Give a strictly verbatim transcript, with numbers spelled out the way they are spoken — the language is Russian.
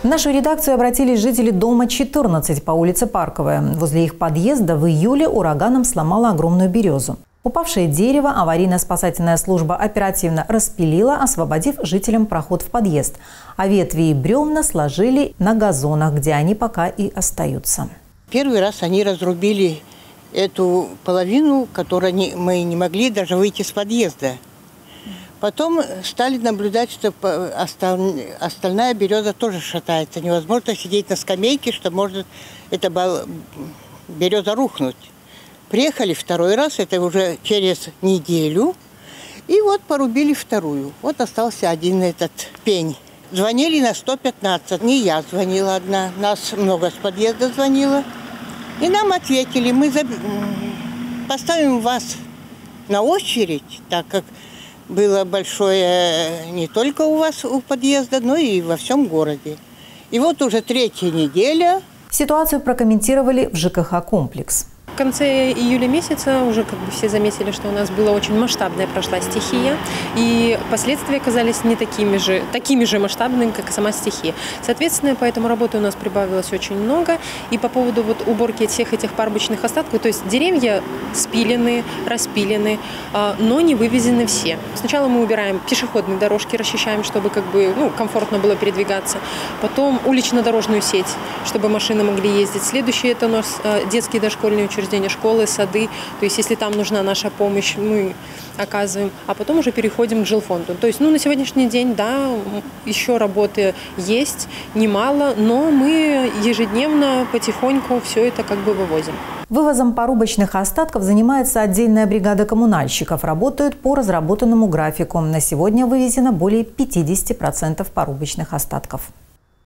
В нашу редакцию обратились жители дома четырнадцать по улице Парковая. Возле их подъезда в июле ураганом сломало огромную березу. Упавшее дерево аварийно-спасательная служба оперативно распилила, освободив жителям проход в подъезд. А ветви и бревна сложили на газонах, где они пока и остаются. Первый раз они разрубили эту половину, которую мы не могли даже выйти с подъезда. Потом стали наблюдать, что остальная береза тоже шатается. Невозможно сидеть на скамейке, что может эта береза рухнуть. Приехали второй раз, это уже через неделю, и вот порубили вторую. Вот остался один этот пень. Звонили на сто пятнадцать, не я звонила одна, нас много с подъезда звонило. И нам ответили, мы поставим вас на очередь, так как было большое не только у вас у подъезда, но и во всем городе. И вот уже третья неделя. Ситуацию прокомментировали в ЖКХ «Комплекс». В конце июля месяца уже как бы все заметили, что у нас была очень масштабная прошла стихия, и последствия оказались не такими же, такими же масштабными, как и сама стихия. Соответственно, поэтому работы у нас прибавилось очень много. И по поводу вот уборки всех этих парбочных остатков, то есть деревья спилены, распилены, но не вывезены все. Сначала мы убираем пешеходные дорожки, расчищаем, чтобы как бы ну, комфортно было передвигаться. Потом улично-дорожную сеть, чтобы машины могли ездить. Следующее это у нас детские дошкольные учреждения, школы, сады. То есть, если там нужна наша помощь, мы оказываем. А потом уже переходим к жилфонду. То есть, ну, на сегодняшний день, да, еще работы есть, немало, но мы ежедневно, потихоньку все это как бы вывозим. Вывозом порубочных остатков занимается отдельная бригада коммунальщиков. Работают по разработанному графику. На сегодня вывезено более пятидесяти процентов порубочных остатков.